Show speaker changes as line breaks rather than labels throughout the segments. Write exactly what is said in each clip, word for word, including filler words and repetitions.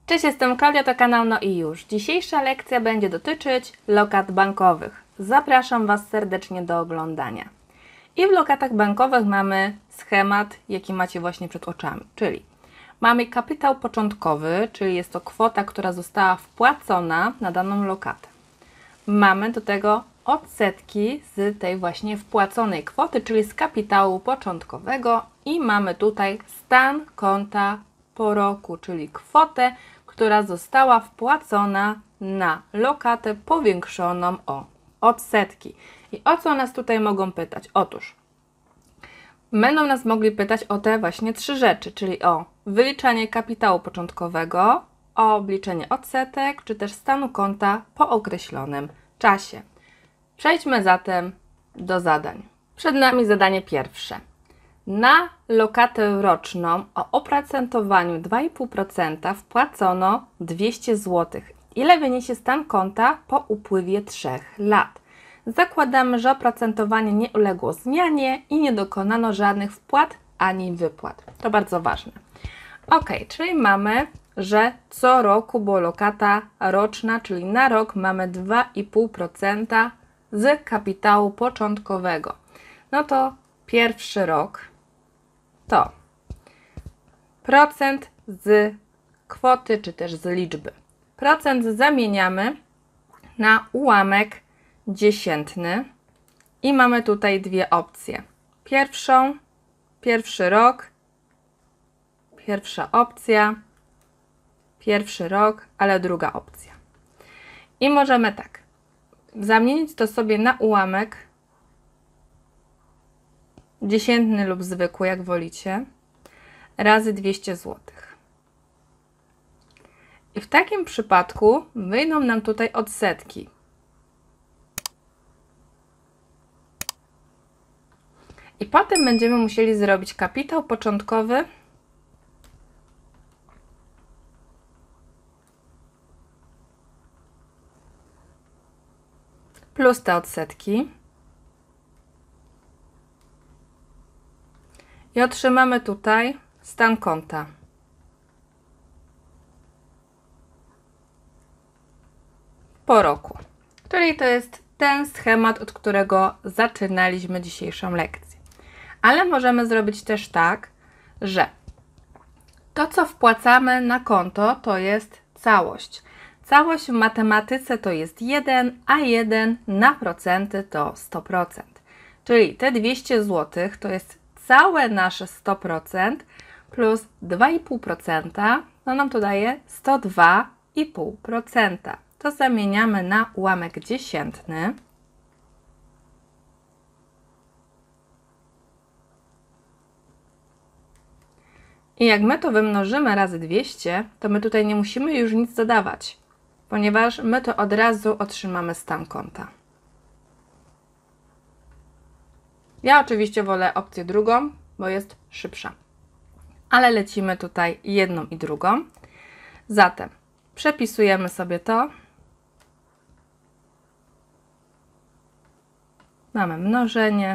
Cześć, jestem Klaudia, to kanał No i już. Dzisiejsza lekcja będzie dotyczyć lokat bankowych. Zapraszam Was serdecznie do oglądania. I w lokatach bankowych mamy schemat, jaki macie właśnie przed oczami, czyli mamy kapitał początkowy, czyli jest to kwota, która została wpłacona na daną lokatę. Mamy do tego odsetki z tej właśnie wpłaconej kwoty, czyli z kapitału początkowego i mamy tutaj stan konta po roku, czyli kwotę, która została wpłacona na lokatę powiększoną o odsetki. I o co nas tutaj mogą pytać? Otóż będą nas mogli pytać o te właśnie trzy rzeczy, czyli o wyliczanie kapitału początkowego, o obliczenie odsetek, czy też stanu konta po określonym czasie. Przejdźmy zatem do zadań. Przed nami zadanie pierwsze. Na lokatę roczną o oprocentowaniu dwa i pół procent wpłacono dwieście złotych. Ile wyniesie stan konta po upływie trzech lat? Zakładamy, że oprocentowanie nie uległo zmianie i nie dokonano żadnych wpłat ani wypłat. To bardzo ważne. Ok, czyli mamy, że co roku, bo lokata roczna, czyli na rok mamy dwa i pół procent z kapitału początkowego. No to pierwszy rok to procent z kwoty, czy też z liczby. Procent zamieniamy na ułamek dziesiętny i mamy tutaj dwie opcje. Pierwszą, pierwszy rok, pierwsza opcja, pierwszy rok, ale druga opcja. I możemy tak, zamienić to sobie na ułamek dziesiętny lub zwykły, jak wolicie, razy dwieście złotych. I w takim przypadku wyjdą nam tutaj odsetki. I potem będziemy musieli zrobić kapitał początkowy plus te odsetki. I otrzymamy tutaj stan konta. Po roku. Czyli to jest ten schemat, od którego zaczynaliśmy dzisiejszą lekcję. Ale możemy zrobić też tak, że to, co wpłacamy na konto, to jest całość. Całość w matematyce to jest jeden, a jeden na procenty to sto procent. Czyli te dwieście złotych to jest całe nasze sto procent plus dwa i pół procent, no nam to daje sto dwa i pół procent. To zamieniamy na ułamek dziesiętny. I jak my to wymnożymy razy dwieście, to my tutaj nie musimy już nic dodawać, ponieważ my to od razu otrzymamy stan konta. Ja oczywiście wolę opcję drugą, bo jest szybsza. Ale lecimy tutaj jedną i drugą. Zatem przepisujemy sobie to. Mamy mnożenie.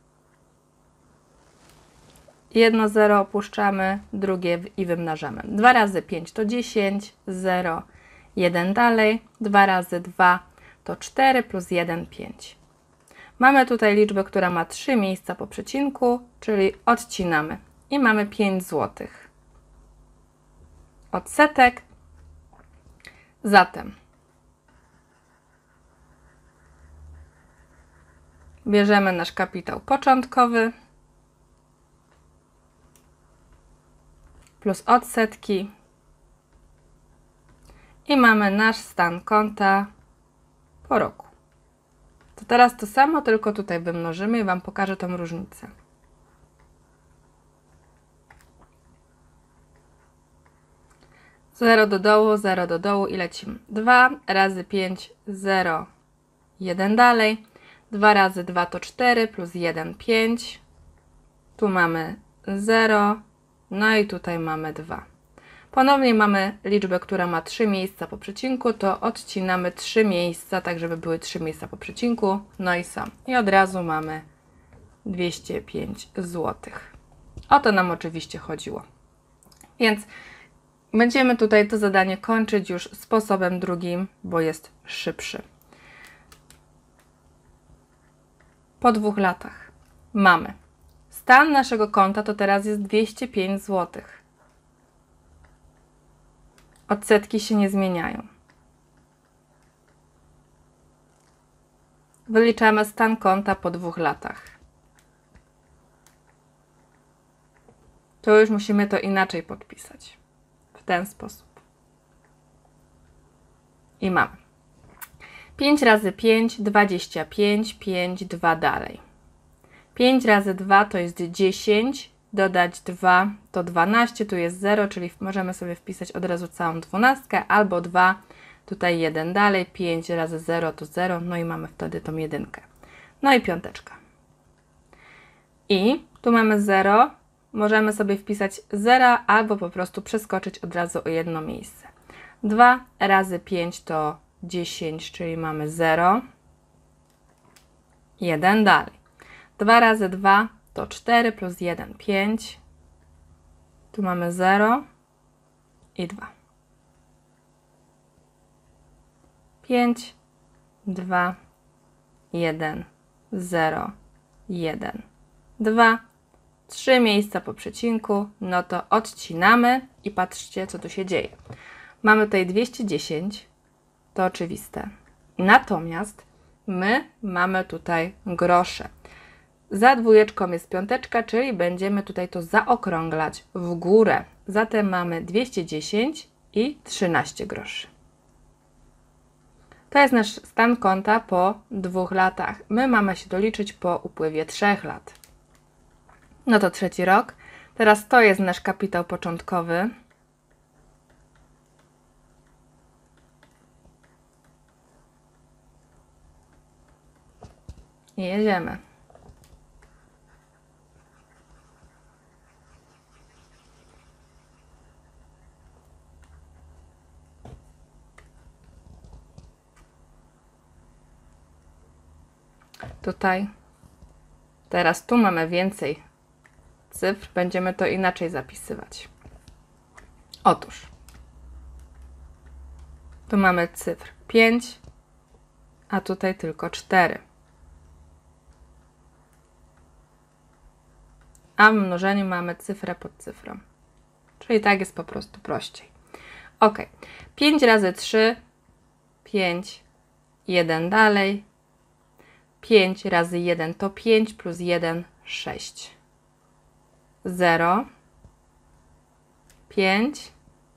Jedno zero opuszczamy, drugie i wymnażamy. dwa razy pięć to dziesięć, zero, jeden dalej. dwa razy dwa to cztery plus jeden, pięć. Mamy tutaj liczbę, która ma trzy miejsca po przecinku, czyli odcinamy i mamy pięć złotych. Odsetek. Zatem bierzemy nasz kapitał początkowy plus odsetki i mamy nasz stan konta po roku. To teraz to samo, tylko tutaj wymnożymy i Wam pokażę tą różnicę. zero do dołu, zero do dołu i lecimy. dwa razy pięć, zero, jeden dalej. dwa razy dwa to cztery plus jeden, pięć. Tu mamy zero, no i tutaj mamy dwa. Ponownie mamy liczbę, która ma trzy miejsca po przecinku, to odcinamy trzy miejsca, tak żeby były trzy miejsca po przecinku, no i są. I od razu mamy dwieście pięć złotych. O to nam oczywiście chodziło. Więc Będziemy tutaj to zadanie kończyć już sposobem drugim, bo jest szybszy. Po dwóch latach mamy stan naszego konta to teraz jest dwieście pięć złotych. Odsetki się nie zmieniają. Wyliczamy stan konta po dwóch latach. To już musimy to inaczej podpisać. W ten sposób. I mamy pięć razy pięć, dwadzieścia pięć, pięć, dwa dalej. pięć razy dwa to jest dziesięć, dodać dwa to dwanaście, tu jest zero, czyli możemy sobie wpisać od razu całą dwunastkę, albo dwa, tutaj jeden dalej, pięć razy zero to zero, no i mamy wtedy tą jedynkę. No i piąteczka. I tu mamy zero, możemy sobie wpisać zero, albo po prostu przeskoczyć od razu o jedno miejsce. dwa razy pięć to dziesięć, czyli mamy zero, jeden dalej. dwa razy dwa to cztery plus jeden, pięć. Tu mamy zero i dwa. pięć, dwa, jeden, zero, jeden, dwa. trzy miejsca po przecinku, no to odcinamy i patrzcie, co tu się dzieje. Mamy tutaj dwieście dziesięć, to oczywiste. Natomiast my mamy tutaj grosze. Za dwójeczką jest piąteczka, czyli będziemy tutaj to zaokrąglać w górę. Zatem mamy dwieście dziesięć i trzynaście groszy. To jest nasz stan konta po dwóch latach. My mamy się doliczyć po upływie trzech lat. No to trzeci rok. Teraz to jest nasz kapitał początkowy. I jedziemy. Tutaj. Teraz tu mamy więcej cyfr, będziemy to inaczej zapisywać. Otóż tu mamy cyfr pięć, a tutaj tylko cztery. A w mnożeniu mamy cyfrę pod cyfrą. Czyli tak jest po prostu prościej. Ok. pięć razy trzy, pięć, jeden dalej. pięć razy jeden to pięć plus jeden, sześć. zero, pięć,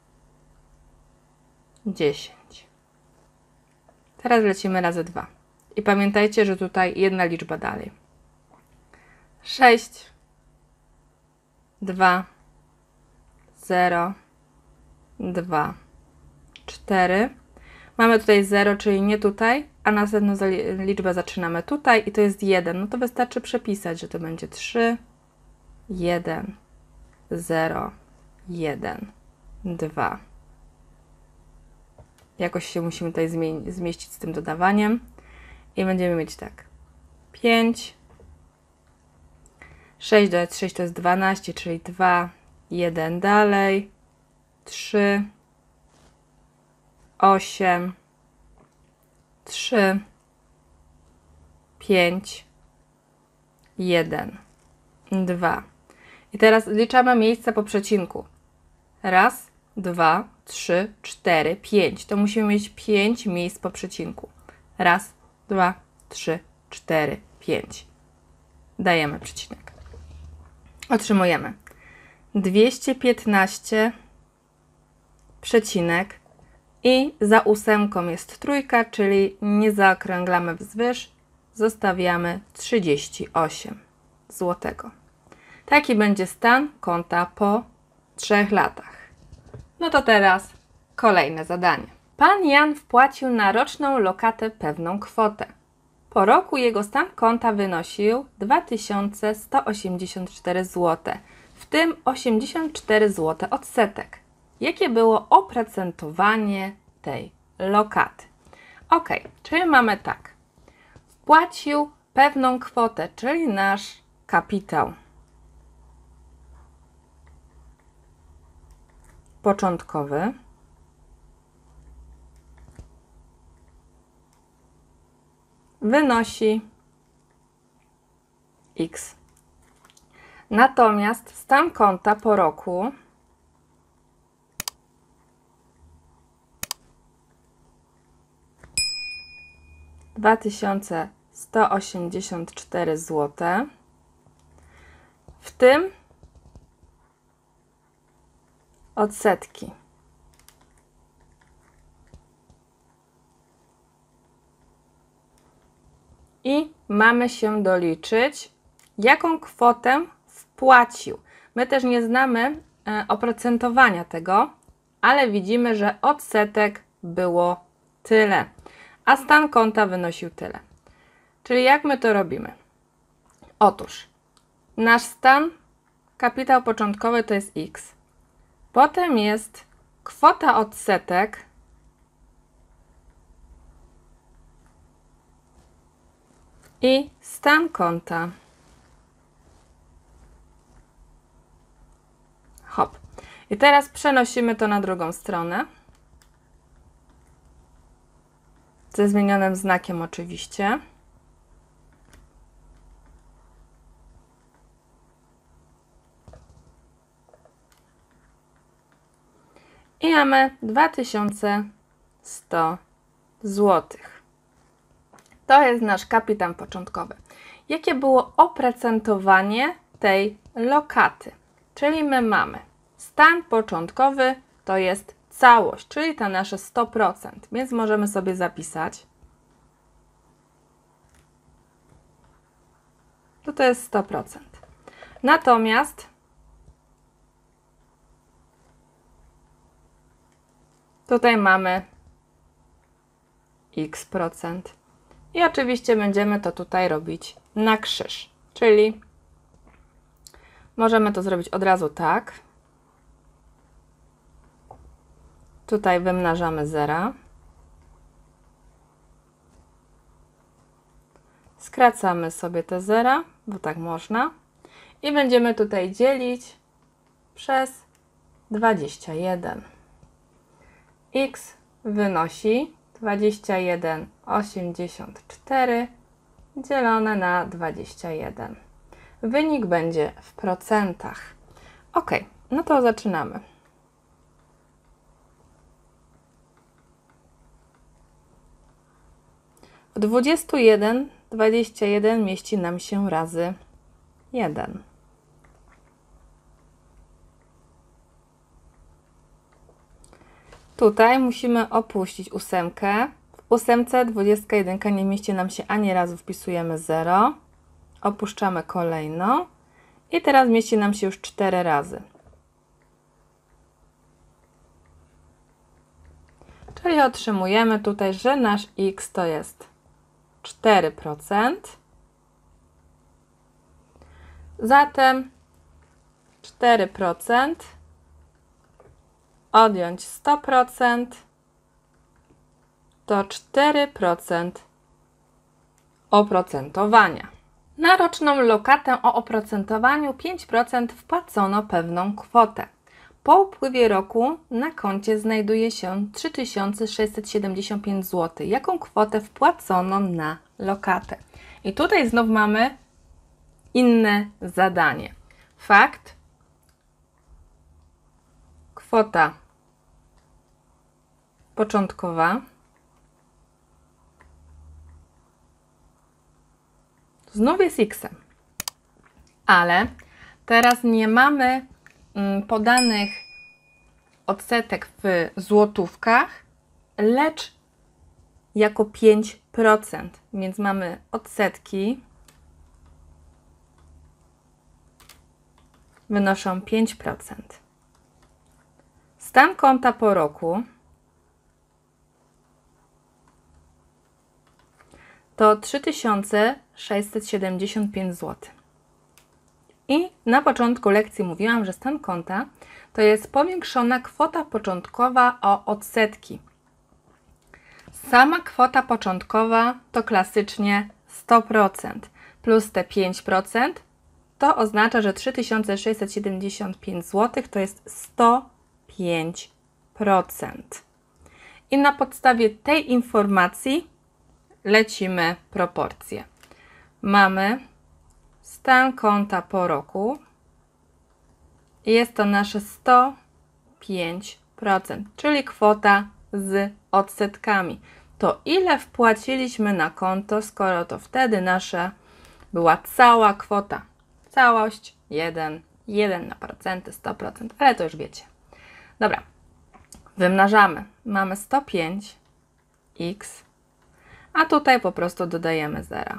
dziesięć. Teraz lecimy razy dwa. I pamiętajcie, że tutaj jedna liczba dalej. sześć, dwa, zero, dwa, cztery. Mamy tutaj zero, czyli nie tutaj, a następną liczbę zaczynamy tutaj i to jest jeden. No to wystarczy przepisać, że to będzie trzy, jeden, zero, jeden, dwa. Jakoś się musimy tutaj zmieścić z tym dodawaniem i będziemy mieć tak. pięć, sześć dodać sześć to jest dwanaście, czyli dwa, jeden dalej, trzy, osiem, trzy, pięć, jeden, dwa. I teraz liczamy miejsca po przecinku. Raz, dwa, trzy, cztery, pięć. To musimy mieć pięć miejsc po przecinku. Raz, dwa, trzy, cztery, pięć. Dajemy przecinek. Otrzymujemy dwieście piętnaście przecinek i za ósemką jest trójka, czyli nie zaokrąglamy wzwyż, zostawiamy trzydzieści osiem złotego. Taki będzie stan konta po trzech latach. No to teraz kolejne zadanie. Pan Jan wpłacił na roczną lokatę pewną kwotę. Po roku jego stan konta wynosił dwa tysiące sto osiemdziesiąt cztery złote, w tym osiemdziesiąt cztery złote odsetek. Jakie było oprocentowanie tej lokaty? Ok, czyli mamy tak. Wpłacił pewną kwotę, czyli nasz kapitał. początkowy wynosi X. Natomiast stan konta po roku dwa tysiące sto osiemdziesiąt cztery złote, w tym odsetki. I mamy się doliczyć, jaką kwotę wpłacił. My też nie znamy e, oprocentowania tego, ale widzimy, że odsetek było tyle, a stan konta wynosił tyle. Czyli jak my to robimy? Otóż nasz stan, kapitał początkowy to jest X. Potem jest kwota odsetek i stan konta. Hop. I teraz przenosimy to na drugą stronę. Ze zmienionym znakiem oczywiście. I mamy dwa tysiące sto złotych. To jest nasz kapitał początkowy. Jakie było oprocentowanie tej lokaty? Czyli my mamy stan początkowy to jest całość, czyli ta nasze sto procent, więc możemy sobie zapisać. To to jest sto procent. Natomiast tutaj mamy X procent. I oczywiście będziemy to tutaj robić na krzyż, czyli możemy to zrobić od razu tak. Tutaj wymnażamy zera. Skracamy sobie te zera, bo tak można. I będziemy tutaj dzielić przez dwadzieścia jeden. X wynosi dwadzieścia jeden przecinek osiemdziesiąt cztery dzielone na dwadzieścia jeden. Wynik będzie w procentach. Ok, no to zaczynamy. W dwudziestu jeden dwadzieścia jeden mieści nam się razy jeden. Tutaj musimy opuścić ósemkę. W ósemce dwudziestka jeden nie mieści nam się ani razu, wpisujemy zero. Opuszczamy kolejną. I teraz mieści nam się już cztery razy. Czyli otrzymujemy tutaj, że nasz X to jest cztery procent. Zatem cztery procent odjąć sto procent to cztery procent oprocentowania. Na roczną lokatę o oprocentowaniu pięć procent wpłacono pewną kwotę. Po upływie roku na koncie znajduje się trzy tysiące sześćset siedemdziesiąt pięć złotych. Jaką kwotę wpłacono na lokatę? I tutaj znów mamy inne zadanie. Fakt, kwota początkowa, znów jest X-em, ale teraz nie mamy mm, podanych odsetek w złotówkach, lecz jako pięć procent, więc mamy odsetki wynoszą pięć procent. Stan konta po roku to trzy tysiące sześćset siedemdziesiąt pięć złotych. I na początku lekcji mówiłam, że stan konta to jest powiększona kwota początkowa o odsetki. Sama kwota początkowa to klasycznie sto procent plus te pięć procent to oznacza, że trzy tysiące sześćset siedemdziesiąt pięć złotych to jest sto pięć procent. I na podstawie tej informacji lecimy proporcje. Mamy stan konta po roku. Jest to nasze sto pięć procent, czyli kwota z odsetkami. To ile wpłaciliśmy na konto, skoro to wtedy nasza była cała kwota. Całość jeden, jeden na procenty, sto procent, ale to już wiecie. Dobra, wymnażamy. Mamy sto pięć x, a tutaj po prostu dodajemy zera.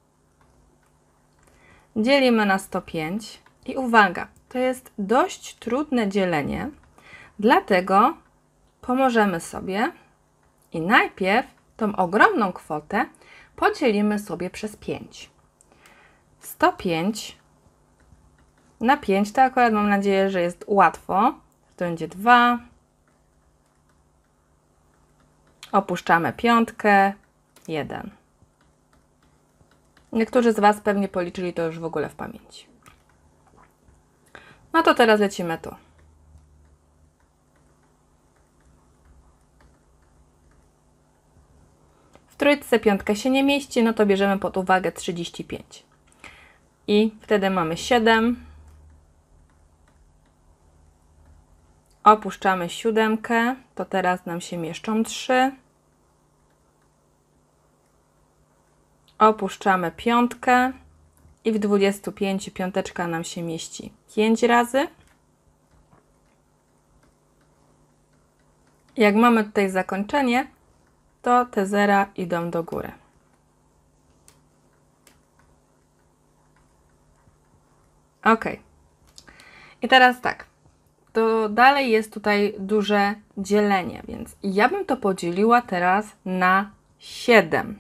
Dzielimy na sto pięć i uwaga, to jest dość trudne dzielenie, dlatego pomożemy sobie i najpierw tą ogromną kwotę podzielimy sobie przez pięć. sto pięć na pięć to akurat mam nadzieję, że jest łatwo. To będzie dwa. Opuszczamy piątkę. jeden. Niektórzy z Was pewnie policzyli to już w ogóle w pamięci. No to teraz lecimy tu. W trójce piątka się nie mieści, no to bierzemy pod uwagę trzydzieści pięć. I wtedy mamy siedem. Opuszczamy siódemkę, to teraz nam się mieszczą trzy. Opuszczamy piątkę i w dwudziestu pięciu piąteczka nam się mieści pięć razy. Jak mamy tutaj zakończenie, to te zera idą do góry. Ok. I teraz tak. To dalej jest tutaj duże dzielenie, więc ja bym to podzieliła teraz na siedem.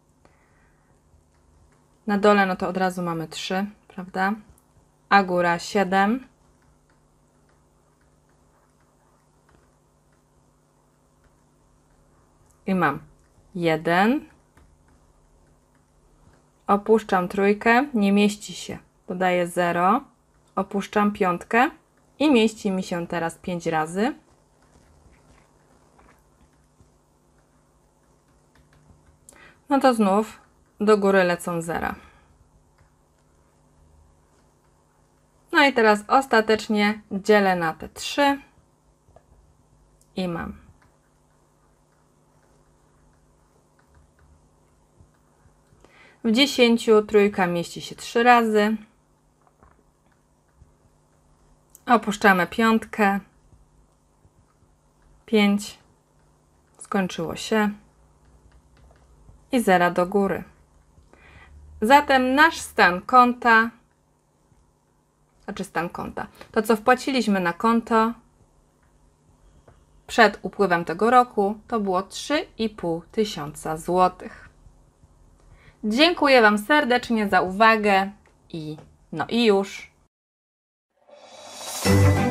Na dole no to od razu mamy trzy, prawda? A góra siedem. I mam jeden. Opuszczam trójkę, nie mieści się. Dodaję zero. Opuszczam piątkę. I mieści mi się teraz pięć razy. No to znów do góry lecą zera. No i teraz ostatecznie dzielę na te trzy i mam w dziesięciu trójka mieści się trzy razy. Opuszczamy piątkę. pięć. Skończyło się. I zera do góry. Zatem nasz stan konta, znaczy stan konta, to co wpłaciliśmy na konto przed upływem tego roku, to było trzy i pół tysiąca złotych. Dziękuję Wam serdecznie za uwagę i no i już.